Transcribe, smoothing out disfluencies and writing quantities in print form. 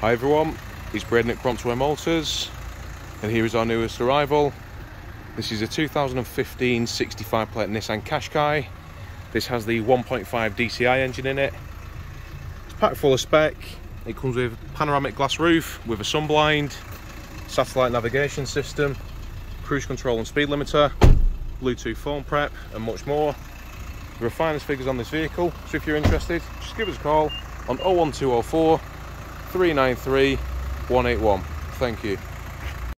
Hi everyone, it's Braden at Qashqai Motors, and here is our newest arrival. This is a 2015 65 plate Nissan Qashqai. This has the 1.5 DCI engine in it. It's packed full of spec. It comes with panoramic glass roof with a sunblind, satellite navigation system, cruise control and speed limiter, Bluetooth phone prep and much more. There are finest figures on this vehicle, so if you're interested, just give us a call on 01204 393 181. Thank you.